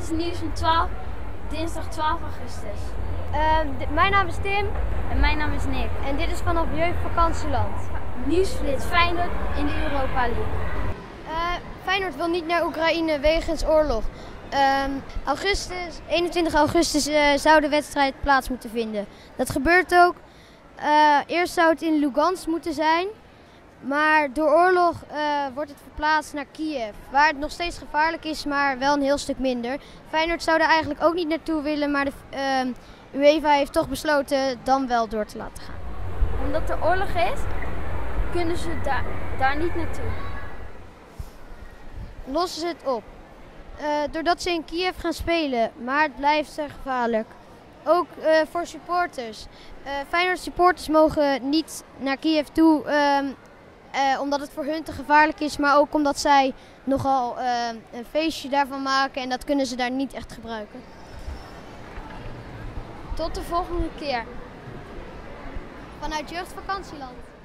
is nieuws van dinsdag 12 augustus. Mijn naam is Tim. En mijn naam is Nick. En dit is vanaf Jeugdvakantieland. Nieuwsflits Feyenoord in de Europa League. Feyenoord wil niet naar Oekraïne wegens oorlog. 21 augustus zou de wedstrijd plaats moeten vinden. Dat gebeurt ook. Eerst zou het in Lugansk moeten zijn. Maar door oorlog wordt het verplaatst naar Kiev. Waar het nog steeds gevaarlijk is, maar wel een heel stuk minder. Feyenoord zou er eigenlijk ook niet naartoe willen, maar de UEFA heeft toch besloten dan wel door te laten gaan. Omdat er oorlog is, kunnen ze daar niet naartoe. Lossen ze het op. Doordat ze in Kiev gaan spelen, maar het blijft er gevaarlijk. Ook voor supporters. Feyenoord supporters mogen niet naar Kiev toe, omdat het voor hun te gevaarlijk is, maar ook omdat zij nogal een feestje daarvan maken en dat kunnen ze daar niet echt gebruiken. Tot de volgende keer. Vanuit Jeugdvakantieland.